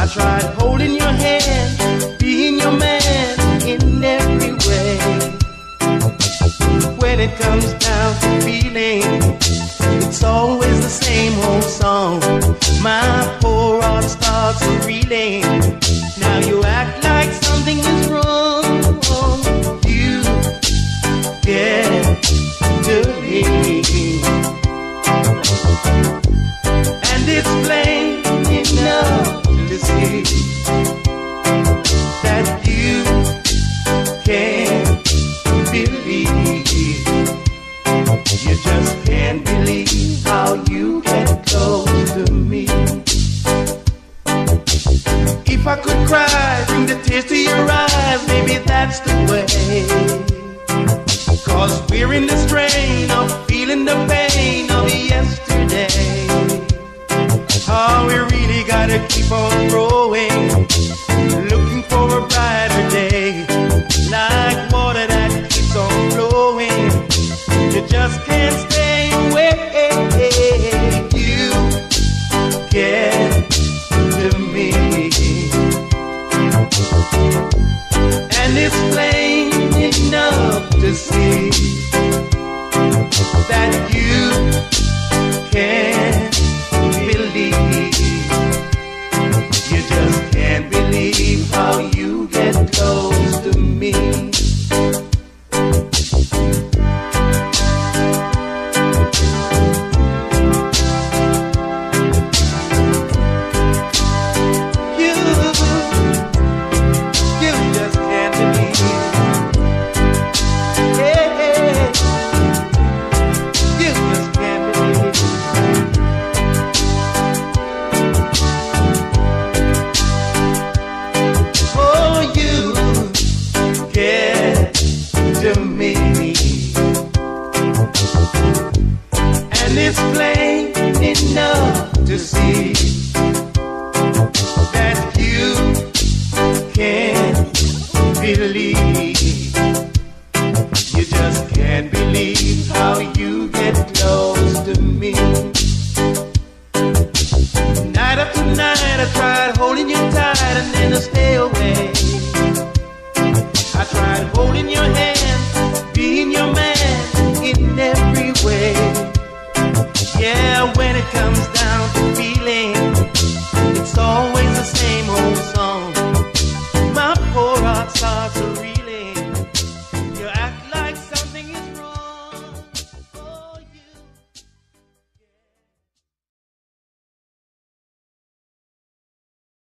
tried holding your hand, being your man in every way. When it comes down to feeling, it's always the same old song. My poor heart starts reeling. Now you act like something is wrong. You get to me, and it's plain enough to see that you can't believe. You just can't believe how you get close to me. If I could cry, bring the tears to your eyes, maybe that's the way. 'Cause we're in the strain of feeling the pain of yesterday. Oh, we really gotta keep on growing, looking for a brighter day. Like water that keeps on flowing, you just can't stay away. You get to me, and it's plain enough to see that you can't